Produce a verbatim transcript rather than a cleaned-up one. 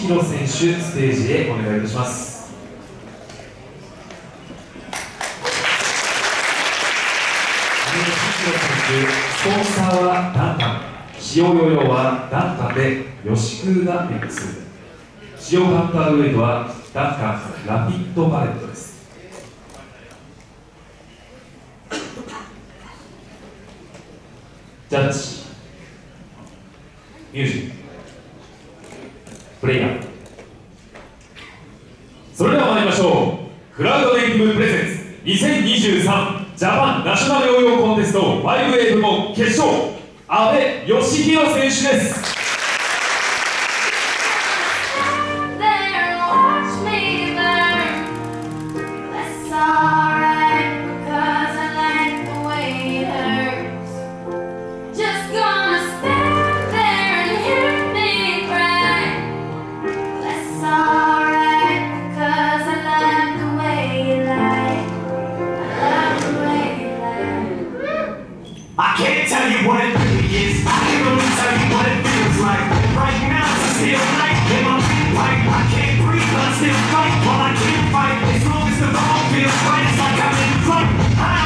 弘選手ステージへお願いいたします。スポンサーはダンタン、使用用用はダンタンで吉空がミックス、使用カウンターウェイトはダンタンラピッドパレットです。ジャッジミュージックプレイヤー、それでは参りましょう。クラウドネイティブプレゼンツにせんにじゅうさんジャパンナショナルヨーヨーコンテスト ファイブエー 部門決勝、阿部義弘選手です。 I can't tell you what it really is. I can only tell you what it feels like. Right now it's still night in my windpipe. I can't breathe, but I still fight. While I can't fight, as long as the ball feels right, it's like I'm in flight. I